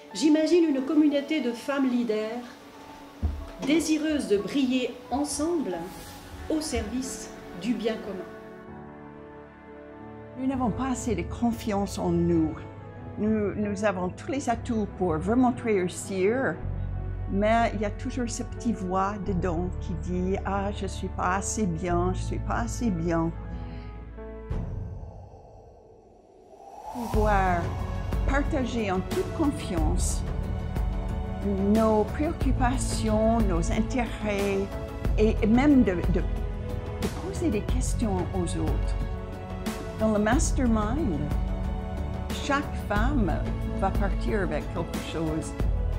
J'imagine une communauté de femmes leaders, désireuses de briller ensemble au service du bien commun. Nous n'avons pas assez de confiance en nous. Nous avons tous les atouts pour vraiment réussir, mais il y a toujours ce petit voix dedans qui dit « Ah, je ne suis pas assez bien, je ne suis pas assez bien ». Pouvoir partager en toute confiance nos préoccupations, nos intérêts et même de poser des questions aux autres. Dans le mastermind, chaque femme va partir avec quelque chose.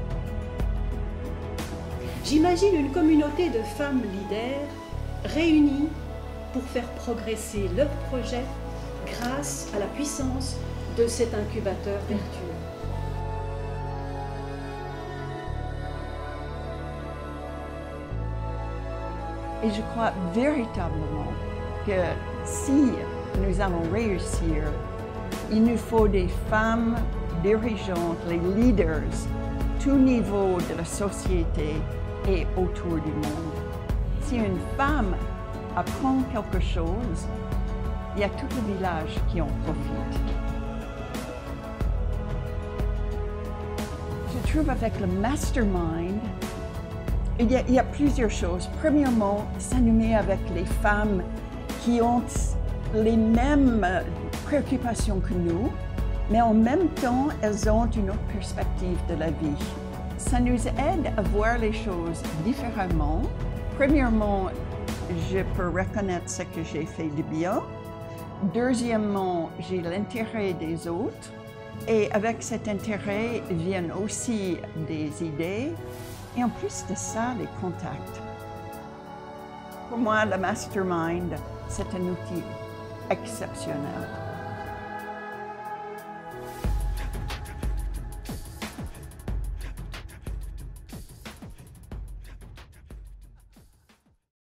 J'imagine une communauté de femmes leaders réunies pour faire progresser leurs projets grâce à la puissance de cet incubateur vertueux. Et je crois véritablement que si nous allons réussir, il nous faut des femmes dirigeantes, les leaders, tout niveau de la société et autour du monde. Si une femme apprend quelque chose, il y a tout le village qui en profite. Je trouve avec le mastermind, il y a plusieurs choses. Premièrement, ça nous met avec les femmes qui ont les mêmes préoccupations que nous, mais en même temps, elles ont une autre perspective de la vie. Ça nous aide à voir les choses différemment. Premièrement, je peux reconnaître ce que j'ai fait de bien. Deuxièmement, j'ai l'intérêt des autres. Et avec cet intérêt viennent aussi des idées. Et en plus de ça, les contacts. Pour moi, le mastermind, c'est un outil exceptionnel.